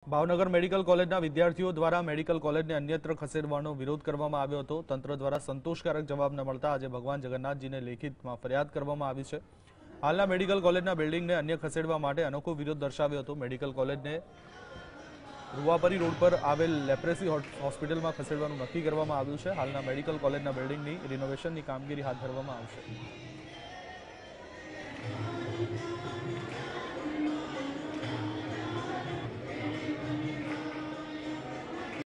Bhavnagar medical કોલેજના વિદ્યાર્થીઓ દ્વારા મેડિકલ કોલેજને અન્યત્ર ખસેડવાનો વિરોધ કરવામાં આવ્યો હતો। તંત્ર દ્વારા સંતોષકારક જવાબ ન મળતા આજે ભગવાન જગન્નાથજીને લેખિતમાં ફરિયાદ કરવામાં આવી છે। હાલના મેડિકલ કોલેજના બિલ્ડિંગને અન્ય ખસેડવા માટે અનોખો વિરોધ દર્શાવ્યો હતો। મેડિકલ કોલેજને રૂવાપરી રોડ પર આવેલ લેપ્રેસી હોસ્પિટલમાં ખસેડવાનું નક્કી કરવામાં આવ્યું છે। હાલના મેડિકલ કોલેજના બિલ્ડિંગની રિનોવેશનની કામગીરી હાથ ધરવામાં આવશે।